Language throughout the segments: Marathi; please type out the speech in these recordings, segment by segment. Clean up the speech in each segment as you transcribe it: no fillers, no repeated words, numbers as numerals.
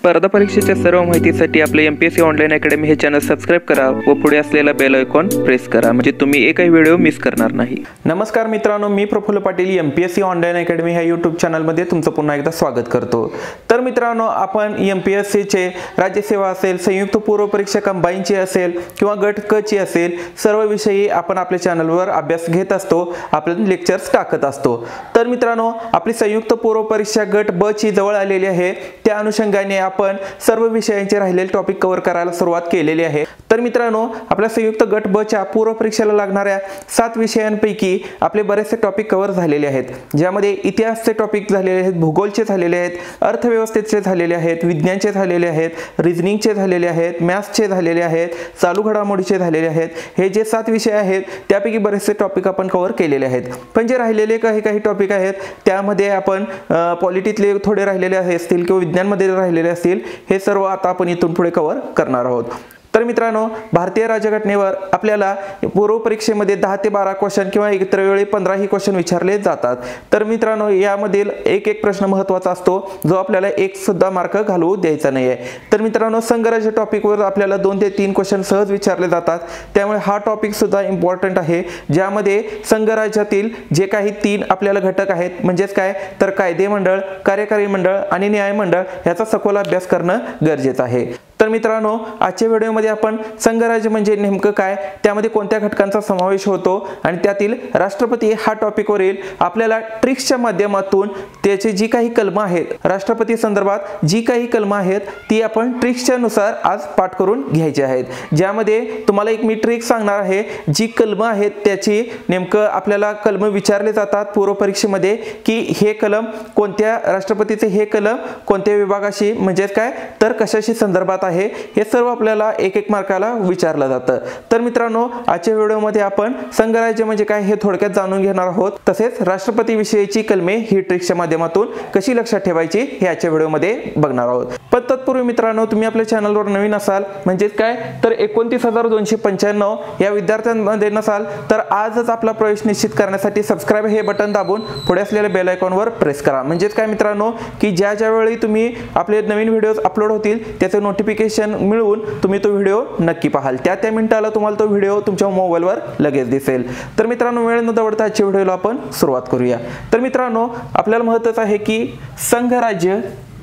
स्पर्धा परीक्षेच्या सर्व माहितीसाठी आपले MPSC ऑनलाईन अकॅडमी हे चॅनल सबस्क्राईब करा व पुढे असलेला बेल आयकॉन प्रेस करा म्हणजे तुम्ही एकही व्हिडिओ मिस करणार नाही। नमस्कार मित्रांनो, मी Praful Patil MPSC online academy ह्या YouTube चॅनलमध्ये तुमचं पुन्हा एकदा स्वागत करतो। तर मित्रांनो, आपण MPSC चे राज्यसेवा असेल, संयुक्त पूर्व परीक्षा कंबाईनची असेल किंवा गट क ची असेल, सर्व विषयी आपण आपल्या चॅनलवर अभ्यास घेत असतो, आपले लेक्चर्स टाकत असतो। तर मित्रांनो, आपली संयुक्त पूर्व परीक्षा गट ब ची जवळ आलेली आहे, त्या अनुषंगाने आपण सर्व विषयांचे राहिलेले टॉपिक कव्हर करायला सुरुवात केलेली आहे। तर मित्रांनो, आपल्या संयुक्त गट ब च्या पूर्व परीक्षेला लागणाऱ्या 7 विषयांपैकी आपले बरेचसे टॉपिक कव्हर झालेले आहेत, ज्यामध्ये इतिहासचे टॉपिक झालेले आहेत, भूगोलचे झालेले आहेत, अर्थव्यवस्थेचे झालेले आहेत, विज्ञानचे झालेले आहेत, रिझनिंगचे झालेले आहेत, मॅथ्सचे झालेले आहेत, चालू घडामोडीचे झालेले आहेत। हे जे 7 विषय आहेत त्यापैकी बरेचसे टॉपिक आपण कव्हर केलेले आहेत, पण जे राहिलेले काही टॉपिक आहेत त्यामध्ये आपण पॉलिटिकले थोडे राहिलेले असतील किंवा विज्ञानमध्ये राहिलेले असतील, हे सर्व आता आपण इथून पुढे कव्हर करणार आहोत। तर मित्रांनो, भारतीय राज्यघटनेवर आपल्याला पूर्व परीक्षेमध्ये 10 ते 12 क्वेश्चन किंवा इतर वेळी 15 ही क्वेश्चन विचारले जातात। तर मित्रांनो, यामधील एक प्रश्न महत्त्वाचा असतो, जो आपल्याला एक सुद्धा मार्क घालवू द्यायचा नाही आहे। तर मित्रांनो, संघराज्य टॉपिकवर आपल्याला 2 ते 3 क्वेश्चन सहज विचारले जातात, त्यामुळे हा टॉपिक सुद्धा इम्पॉर्टंट आहे, ज्यामध्ये संघराज्यातील जे काही 3 आपल्याला घटक आहेत, म्हणजेच काय तर कायदे मंडळ, कार्यकारी मंडळ आणि न्यायमंडळ याचा सखोल अभ्यास करणं गरजेचं आहे। तर मित्रांनो, आजच्या व्हिडिओमध्ये आपण संघराज्य म्हणजे नेमकं काय, त्यामध्ये कोणत्या घटकांचा समावेश होतो आणि त्यातील राष्ट्रपती हा टॉपिकवरील आपल्याला ट्रिक्सच्या माध्यमातून त्याची जी काही कलमं आहेत, राष्ट्रपती संदर्भात जी काही कलमं आहेत ती आपण ट्रिक्सच्या नुसार आज पाठ करून घ्यायची आहेत, ज्यामध्ये तुम्हाला एक मी ट्रिक सांगणार आहे, जी कलमं आहेत त्याची नेमकं आपल्याला कलमं विचारले जातात पूर्व परीक्षेमध्ये, की हे कलम कोणत्या राष्ट्रपतीचे हे कलम कोणत्या विभागाशी म्हणजेच काय तर कशाशी संदर्भात आहे, हे सर्व आपल्याला एक मार्काला विचारलं जातं। तर मित्रांनो, आजच्या व्हिडिओमध्ये आपण संघराज्य म्हणजे काय हे थोडक्यात जाणून घेणार आहोत, तसेच राष्ट्रपती विषयीची कलमे ही ट्रिक्सच्या माध्यमातून कशी लक्षात ठेवायची हे आजच्या व्हिडिओमध्ये बघणार आहोत। पण तत्पूर्वी मित्रांनो, तुम्ही आपल्या चॅनलवर नवीन असाल म्हणजेच काय तर 29,295 या विद्यार्थ्यांमध्ये नसाल तर आजच आपला प्रवेश निश्चित करण्यासाठी सबस्क्राइब हे बटन दाबून पुढे असलेल्या बेल आयकॉनवर प्रेस करा, म्हणजेच काय मित्रांनो की ज्यावेळी तुम्ही आपले नवीन व्हिडिओज अपलोड होतील त्याचे नोटिफिकेशन मिळवून तुम्ही तो व्हिडिओ नक्की पाहाल, त्या मिनिटाला तुम्हाला तो व्हिडिओ तुमच्या मोबाईलवर लगेच दिसेल। तर मित्रांनो, वेळ न दवडता आजच्या व्हिडिओला आपण सुरुवात करूया। तर मित्रांनो, आपल्याला महत्त्वाचं आहे की संघराज्य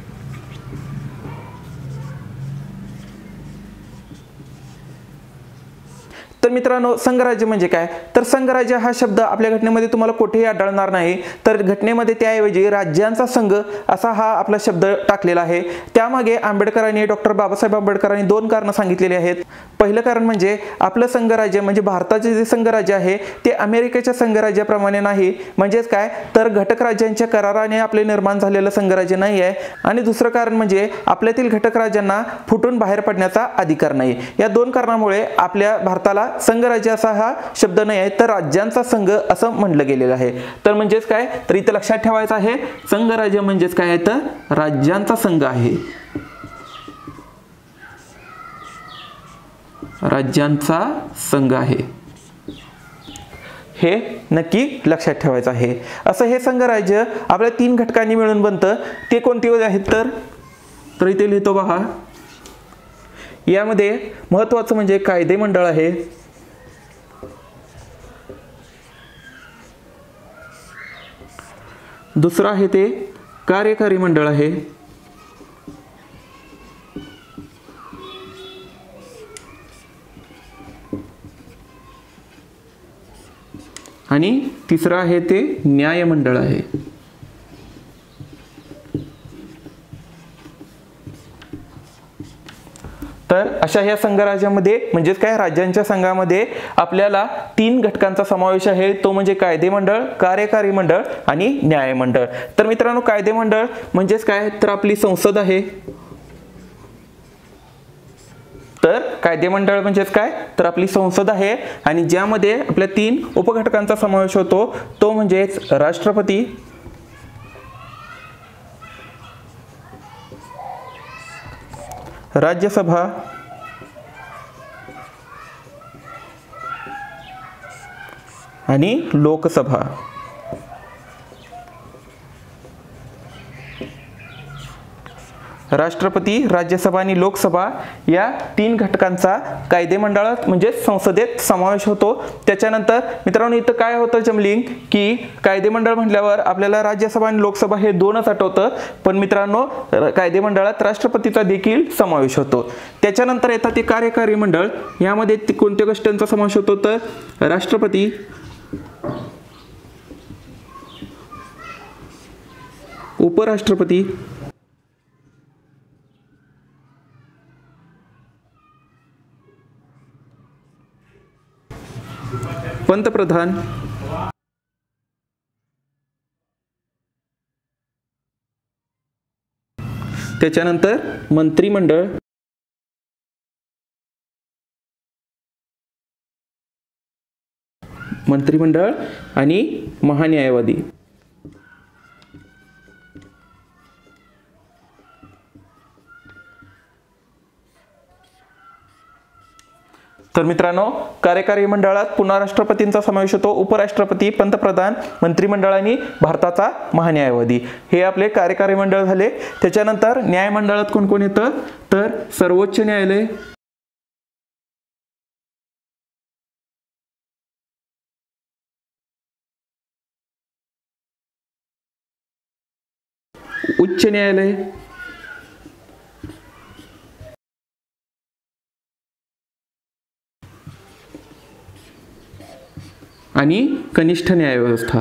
तर मित्रांनो, संघराज्य म्हणजे काय तर संघराज्य हा शब्द आपल्या घटनेमध्ये तुम्हाला कुठेही आढळणार नाही, तर घटनेमध्ये त्याऐवजी राज्यांचा संघ असा हा आपला शब्द टाकलेला आहे। त्यामागे आंबेडकरांनी डॉक्टर बाबासाहेब आंबेडकरांनी 2 कारणं सांगितलेली आहेत। पहिलं कारण म्हणजे आपलं संघराज्य म्हणजे भारताचे जे संघराज्य आहे ते अमेरिकेच्या संघराज्याप्रमाणे नाही, म्हणजेच काय तर घटक राज्यांच्या कराराने आपले निर्माण झालेलं संघराज्य नाही आहे। आणि दुसरं कारण म्हणजे आपल्यातील घटक राज्यांना फुटून बाहेर पडण्याचा अधिकार नाही। या 2 कारणामुळे आपल्या भारताला संघराज्य असा हा शब्द नाही आहे, तर राज्यांचा संघ असं म्हटलं गेलेलं आहे। तर म्हणजेच काय तर इथं लक्षात ठेवायचं आहे, संघराज्य म्हणजेच काय आहे तर राज्यांचा संघ आहे, राज्यांचा संघ आहे, हे नक्की लक्षात ठेवायचं आहे। असं हे संघराज्य आपल्या 3 घटकांनी मिळून बनतं, ते कोणते आहेत तर इथे लिहितो पहा। यामध्ये महत्त्वाचं म्हणजे कायदे मंडळ आहे, दुसरं आहे ते कार्यकारी मंडळ आहे, आणि तिसरं आहे ते न्यायमंडळ आहे। तर अशा ह्या संघराज्यामध्ये म्हणजेच काय राज्यांच्या संघामध्ये आपल्याला 3 घटकांचा समावेश आहे, तो म्हणजे कायदे मंडळ, कार्यकारी मंडळ आणि न्यायमंडळ। तर मित्रांनो, कायदे मंडळ म्हणजेच काय तर आपली संसद आहे, तर कायदे मंडळ म्हणजेच काय तर आपली संसद आहे, आणि ज्यामध्ये आपल्या 3 उपघटकांचा समावेश होतो, तो म्हणजेच राष्ट्रपती, राज्यसभा आणि लोकसभा। राष्ट्रपती, राज्यसभा आणि लोकसभा या 3 घटकांचा कायदेमंडळात म्हणजे संसदेत समावेश होतो। त्याच्यानंतर मित्रांनो इथं काय होतं जमलिंग की कायदेमंडळ म्हटल्यावर आपल्याला राज्यसभा आणि लोकसभा हे 2च आठवतं, पण मित्रांनो कायदेमंडळात राष्ट्रपतीचा देखील समावेश होतो। त्याच्यानंतर येतात ते कार्यकारी मंडळ, यामध्ये कोणत्या गोष्टींचा समावेश होतो तर राष्ट्रपती, उपराष्ट्रपती, पंतप्रधान, त्याच्यानंतर मंत्रिमंडळ, आणि महान्यायवादी। तर मित्रांनो कार्यकारी मंडळात पुन्हा राष्ट्रपतींचा समावेश होतो, उपराष्ट्रपती, पंतप्रधान, मंत्रिमंडळ आणि भारताचा महान्यायवादी। हे आपले कार्यकारी मंडळ झाले। त्याच्यानंतर न्यायमंडळात कोण कोण येतं तर सर्वोच्च न्यायालय, उच्च न्यायालय आणि कनिष्ठ न्यायव्यवस्था।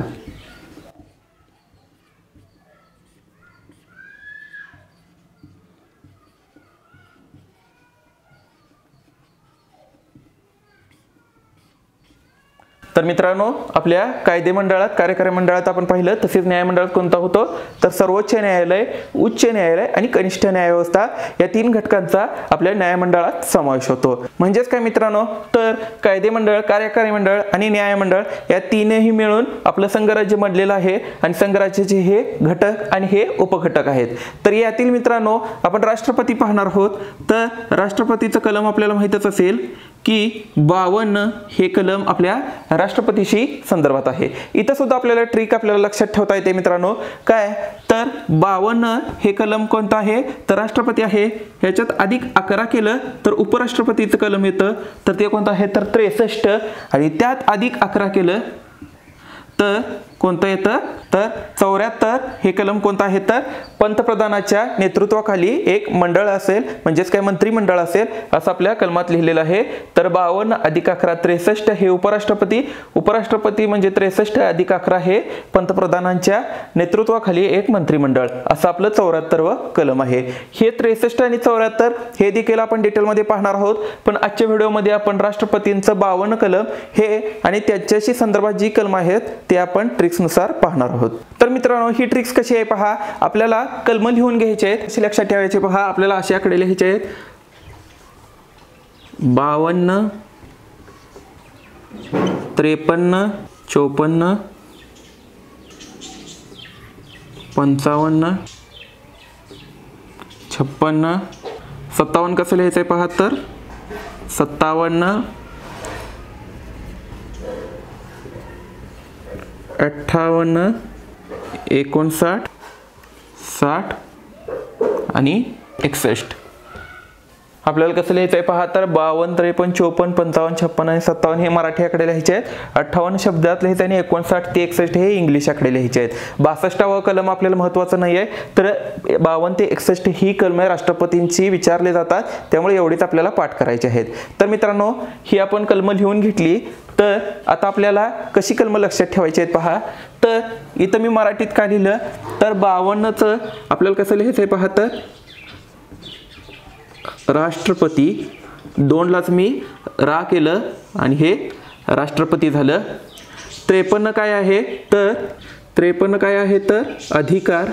तर मित्रांनो आपल्या कायदेमंडळात, कार्यकारी मंडळात आपण पाहिलं, तसेच न्यायमंडळात कोणता होतो तर सर्वोच्च न्यायालय, उच्च न्यायालय आणि कनिष्ठ न्यायव्यवस्था या 3 घटकांचा आपल्या न्यायमंडळात समावेश होतो। म्हणजेच काय मित्रांनो तर कायदेमंडळ, कार्यकारी मंडळ आणि न्यायमंडळ या 3ही मिळून आपलं संघराज्य बनलेलं आहे आणि संघराज्याचे हे घटक आणि हे उपघटक आहेत। तर यातील मित्रांनो आपण राष्ट्रपती पाहणार आहोत। तर राष्ट्रपतीचं कलम आपल्याला माहितच असेल की 52 हे कलम आपल्या राष्ट्रपतीशी संदर्भात आहे। इथं सुद्धा आपल्याला ट्रिक आपल्याला लक्षात ठेवता येते मित्रांनो, काय तर 52 हे कलम कोणतं आहे तर राष्ट्रपती आहे, ह्याच्यात अधिक 11 केलं तर उपराष्ट्रपतीचं कलम येतं, तर ते कोणतं आहे तर 63, आणि त्यात अधिक 11 केलं तर कोणतं येतं तर 74 हे कलम कोणतं आहे तर पंतप्रधानाच्या नेतृत्वाखाली एक मंडळ असेल, म्हणजेच काय मंत्रिमंडळ असेल असं आपल्या कलमात लिहिलेलं आहे। तर 52 अधिक 11 63 हे उपराष्ट्रपती म्हणजे 63 अधिक 11 हे पंतप्रधानांच्या नेतृत्वाखाली एक मंत्रिमंडळ असं आपलं 74व कलम आहे। हे 63 आणि 74 हे देखील आपण डिटेलमध्ये पाहणार आहोत, पण आजच्या व्हिडिओमध्ये आपण राष्ट्रपतींचं 52 कलम हे आणि त्याच्याशी संदर्भात जी कलम आहेत ते आपण ट्रिक्स नुसार पाहणार आहोत। तर मित्रांनो ही ट्रिक्स कशी आहे पहा, आपल्याला कलम लिहून घ्यायचे आहेत, कशी लक्षात ठेवायचे पहा, आपल्याला अशा आकडे लिहायचे आहेत 52, 53, 54, 55, 56, 57 कसं लिहायचं आहे पहा तर 57, 58, 59, 60 आणि 61। आपल्याला कसं लिहायचं आहे पहा तर 52, 53, 54, 55, 56 आणि 57 हे मराठी आकडे लिहायचे आहेत, 58 शब्दात लिहायचे आणि 59 ते 61 हे इंग्लिश आकडे लिहायचे आहेत। 62वा कलम आपल्याला महत्त्वाचं नाही आहे, तर 52 ते 61 ही कलमे राष्ट्रपतींची विचारले जातात, त्यामुळे एवढीच आपल्याला पाठ करायची आहेत। तर मित्रांनो ही आपण कलम लिहून घेतली, तर आता आपल्याला कशी कलम लक्षात ठेवायची आहेत पहा, तर इथं मी मराठीत काय लिहिलं तर 52चं आपल्याला कसं लिहायचं आहे पहा तर राष्ट्रपती, 2लाच मी रा केलं आणि हे राष्ट्रपती झालं। 53 काय आहे तर 53 काय आहे तर अधिकार,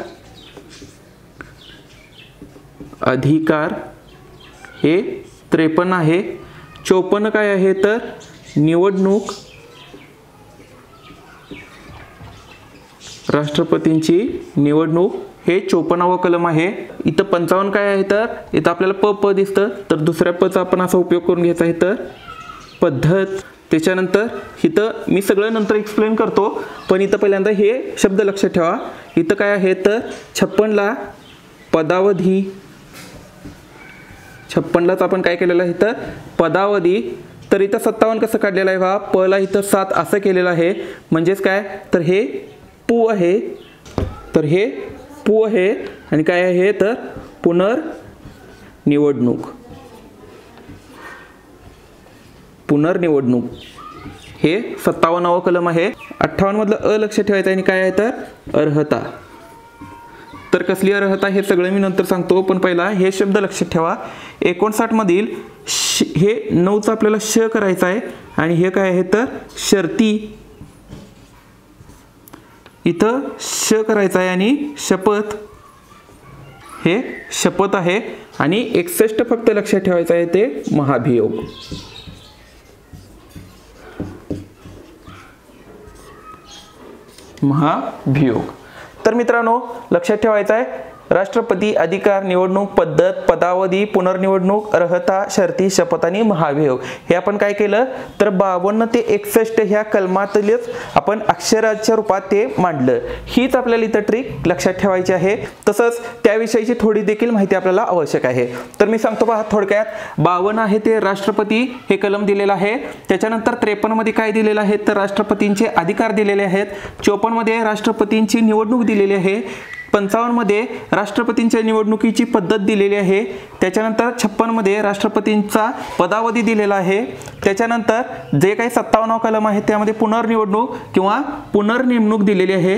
हे 53 आहे। 54 काय आहे तर निवडणूक, राष्ट्रपतींची निवडणूक हे 54वा कलम आहे। इथं 55 काय आहे तर इथं आपल्याला प दिसतं, तर दुसऱ्या पचा आपण असा उपयोग करून घ्यायचा आहे तर पद्धत। त्याच्यानंतर इथं मी सगळं नंतर एक्सप्लेन करतो, पण इथं पहिल्यांदा हे शब्द लक्षात ठेवा। इथं काय आहे तर 56ला पदावधी, 56लाच आपण काय केलेलं आहे इथं पदावधी, तर इथं 57 कसं काढलेलं आहे बघा, प ला इथं 7 असं केलेलं आहे, म्हणजेच काय तर हे पू आहे, तर हे पू आहे आणि काय आहे तर पुनर्निवडणूक, पुनर्निवडणूक हे 57वा कलम आहे। 58 मधलं अ लक्ष ठेवायचं आणि काय आहे तर अर्हता, तर कसली अर्हता हे सगळं मी नंतर सांगतो, पण पहिला हे शब्द लक्षात ठेवा। 59 मधील हे 9चं आपल्याला श करायचं आहे आणि हे काय आहे तर शर्ती, इथं श करायचं आहे आणि शपथ हे शपथ आहे आणि 61 फक्त लक्षात ठेवायचं आहे ते महाभियोग, महाभियोग। तर मित्रांनो लक्षात ठेवायचं आहे राष्ट्रपती, अधिकार, निवडणूक पद्धत, पदावधी, पुनर्निवडणूक, अर्हता, शर्ती, शपथ आणि महाभियोग हे आपण काय केलं तर 52 ते 61 ह्या कलमातीलच आपण अक्षराच्या रूपात ते मांडलं। हीच आपल्याला इथं ट्रिक लक्षात ठेवायची आहे, तसंच त्याविषयीची थोडी देखील माहिती आपल्याला आवश्यक आहे। तर मी सांगतो पहा थोडक्यात, 52 आहे ते राष्ट्रपती हे कलम दिलेलं आहे, त्याच्यानंतर 53 मध्ये काय दिलेलं आहे तर राष्ट्रपतींचे अधिकार दिलेले आहेत, 54 मध्ये राष्ट्रपतींची निवडणूक दिलेली आहे, 55 मध्ये राष्ट्रपतींच्या निवडणुकीची पद्धत दिलेली आहे, त्याच्यानंतर 56 मध्ये राष्ट्रपतींचा पदावधी दिलेला आहे, त्याच्यानंतर जे काही 57वा कलम आहे त्यामध्ये पुनर्निवडणूक किंवा पुनर्नेमणूक दिलेली आहे,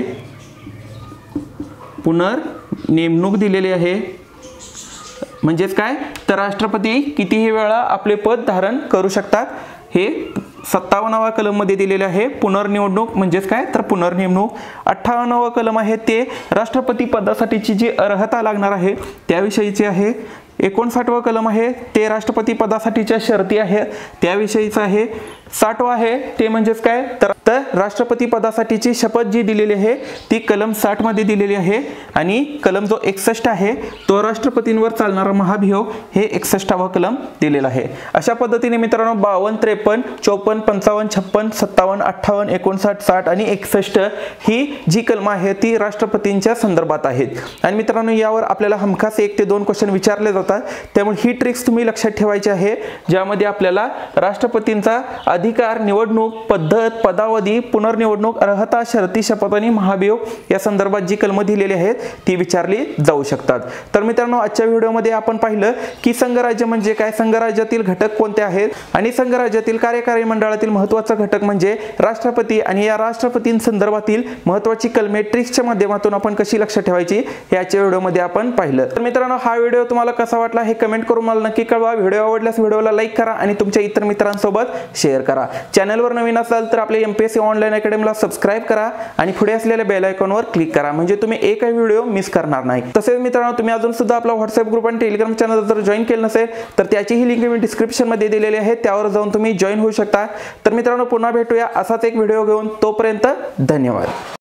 पुनर्नेमणूक दिलेली आहे, म्हणजेच काय तर राष्ट्रपती कितीही वेळा आपले पद धारण करू शकतात, हे 57वा कलम मध्ये दिलेले आहे पुनर्निवडणूक म्हणजेच काय तर पुनर्नेमणूक। 58वा कलम आहे ते राष्ट्रपती पदासाठीची जी अर्हता लागणार आहे त्याविषयीचे आहे। 59वा कलम आहे ते राष्ट्रपती पदासाठीच्या शर्ती आहेत त्याविषयीचं आहे। 60वा आहे ते म्हणजेच काय तर राष्ट्रपती पदासाठीची शपथ जी दिलेली आहे ती कलम 60 मध्ये दिलेली आहे आणि कलम जो 61 आहे तो राष्ट्रपतींवर चालणारा महाभियोग हे 61वा कलम दिलेला आहे। अशा पद्धतीने मित्रांनो 52, 53, 54, 55, 56, 57, 58, 59, 60 आणि 61 ही जी कलम आहे ती राष्ट्रपतींच्या संदर्भात आहेत आणि मित्रांनो यावर आपल्याला हमखास 1 ते 2 क्वेश्चन विचारले जातात, त्यामुळे ही ट्रिक्स तुम्ही लक्षात ठेवायची आहे, ज्यामध्ये आपल्याला राष्ट्रपतींचा अधिकार, निवडणूक पद्धत, पदावधी, पुनर्निवडणूक, अर्हता, शर्ती, शपथ आणि महाभियोग या संदर्भात जी कलम दिलेली आहेत ती विचारली जाऊ शकतात। तर मित्रांनो आजच्या व्हिडिओमध्ये आपण पाहिलं की संघराज्य म्हणजे काय, संघराज्यातील घटक कोणते आहेत आणि संघराज्यातील कार्यकारी मंडळातील महत्त्वाचा घटक म्हणजे राष्ट्रपती आणि या राष्ट्रपतींसंदर्भातील महत्त्वाची कलमे ट्रिक्सच्या माध्यमातून आपण कशी लक्षात ठेवायची हे आजच्या व्हिडिओमध्ये आपण पाहिलं। तर मित्रांनो हा व्हिडिओ तुम्हाला कसा वाटला हे कमेंट करून मला नक्की कळवा। व्हिडिओ आवडल्यास व्हिडिओला लाईक करा आणि तुमच्या इतर मित्रांसोबत शेअर करा। चॅनलवर नवीन असाल तर आपल्या एमपीएससी ऑनलाईन अकॅडमीला सबस्क्राइब करा आणि पुढे असलेल्या बेल आयकॉनवर क्लिक करा म्हणजे तुम्ही एकही व्हिडिओ मिस करणार नाही। तसेच मित्रांनो तुम्ही अजून सुद्धा आपला व्हॉट्सअप ग्रुप आणि टेलिग्राम चॅनल जर जॉईन केलं नसेल तर त्याचीही लिंक मी डिस्क्रिप्शन मध्ये दिलेली आहे, त्यावर जाऊन तुम्ही जॉईन होऊ शकता। तर मित्रांनो पुन्हा भेटूया असाच एक व्हिडिओ घेऊन, तोपर्यंत धन्यवाद।